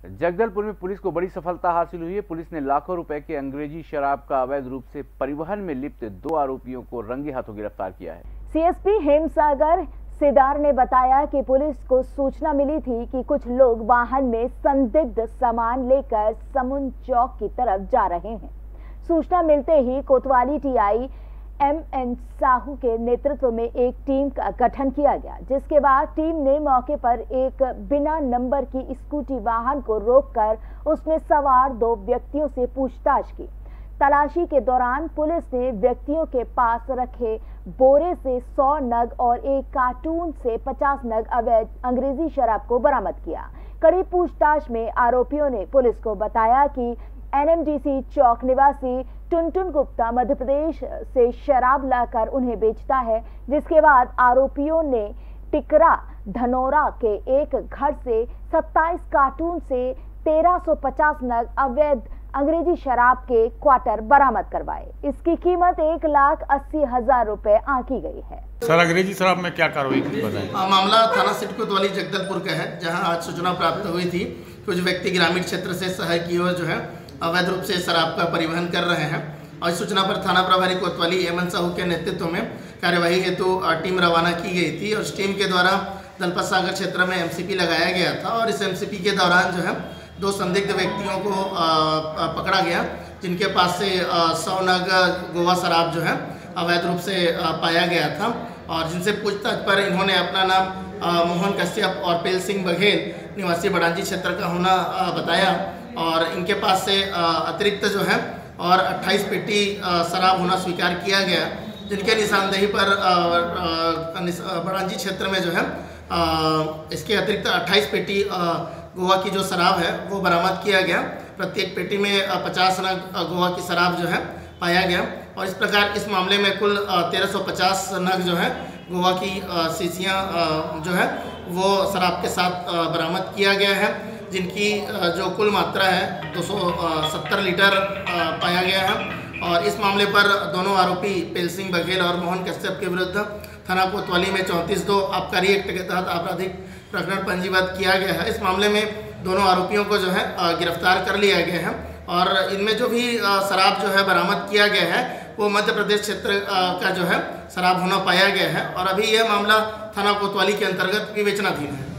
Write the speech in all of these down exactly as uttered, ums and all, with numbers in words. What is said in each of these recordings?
जगदलपुर में पुलिस को बड़ी सफलता हासिल हुई है। पुलिस ने लाखों रुपए के अंग्रेजी शराब का अवैध रूप से परिवहन में लिप्त दो आरोपियों को रंगे हाथों गिरफ्तार किया है। सीएसपी हेमसागर सिदार ने बताया कि पुलिस को सूचना मिली थी कि कुछ लोग वाहन में संदिग्ध सामान लेकर समुंद चौक की तरफ जा रहे हैं। सूचना मिलते ही कोतवाली टीआई एम एन साहू के नेतृत्व में एक टीम का गठन किया गया, जिसके बाद टीम ने मौके पर एक बिना नंबर की स्कूटी वाहन को रोककर उसमें सवार दो व्यक्तियों से पूछताछ की। तलाशी के दौरान पुलिस ने व्यक्तियों के पास रखे बोरे से सौ नग और एक कार्टून से पचास नग अवैध अंग्रेजी शराब को बरामद किया। कड़ी पूछताछ में आरोपियों ने पुलिस को बताया कि एनएमडीसी चौक निवासी टुनटुन गुप्ता मध्य प्रदेश से शराब लाकर उन्हें बेचता है, जिसके बाद आरोपियों ने टिकरा धनौरा के एक घर से सत्ताईस कार्टून से तेरह सौ पचास नग अवैध अंग्रेजी शराब के क्वार्टर बरामद करवाए। इसकी कीमत एक लाख अस्सी हजार रुपए आंकी गई है। सर, अंग्रेजी शराब में क्या कार्रवाई की बताएं? मामला थाना सिटी कोतवाली जगदलपुर का है, जहां आज सूचना प्राप्त हुई थी कुछ व्यक्ति ग्रामीण क्षेत्र से शहर की ओर जो है अवैध रूप से शराब का परिवहन कर रहे हैं और इस सूचना पर थाना प्रभारी कोतवाली एम एन साहू के नेतृत्व में कार्यवाही हेतु तो टीम रवाना की गई थी और इस टीम के द्वारा दलपत सागर क्षेत्र में एमसीपी लगाया गया था और इस एमसीपी के दौरान जो है दो संदिग्ध व्यक्तियों को पकड़ा गया, जिनके पास से सौ नग गोवा शराब जो है अवैध रूप से पाया गया था और जिनसे पूछताछ पर इन्होंने अपना नाम मोहन कश्यप और पेल सिंह बघेल निवासी बड़ांजी क्षेत्र का होना बताया और इनके पास से अतिरिक्त जो है और अट्ठाईस पेटी शराब होना स्वीकार किया गया, जिनके निशानदेही पर बड़ांजी क्षेत्र में जो है इसके अतिरिक्त अट्ठाईस पेटी गोवा की जो शराब है वो बरामद किया गया। प्रत्येक पेटी में पचास नग गोवा की शराब जो है पाया गया और इस प्रकार इस मामले में कुल तेरह सौ पचास नग जो है गोवा की शीशियाँ जो है वो शराब के साथ बरामद किया गया है, जिनकी जो कुल मात्रा है दो सौ सत्तर लीटर पाया गया है और इस मामले पर दोनों आरोपी पेल सिंह बघेल और मोहन कश्यप के विरुद्ध थाना कोतवाली में चौंतीस दो आबकारी एक्ट के तहत आपराधिक प्रकरण पंजीबद्ध किया गया है। इस मामले में दोनों आरोपियों को जो है गिरफ्तार कर लिया गया है और इनमें जो भी शराब जो है बरामद किया गया है वो मध्य प्रदेश क्षेत्र का जो है शराब होना पाया गया है और अभी यह मामला थाना कोतवाली के अंतर्गत विवेचनाधीन है।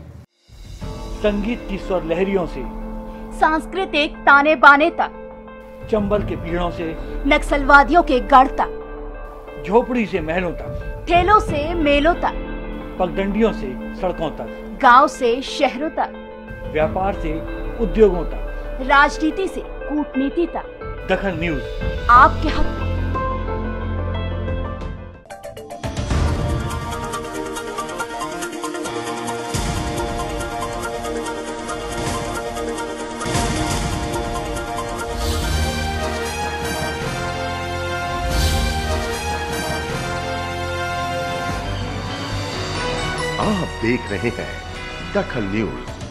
संगीत की स्वर लहरियों से सांस्कृतिक ताने बाने तक, चंबल के पीड़ों से नक्सलवादियों के गढ़ तक, झोपड़ी से महलों तक, ठेलों से मेलों तक, पगडंडियों से सड़कों तक, गांव से शहरों तक, व्यापार से उद्योगों तक, राजनीति से कूटनीति तक, दखल न्यूज आपके हक में। आप देख रहे हैं दखल न्यूज।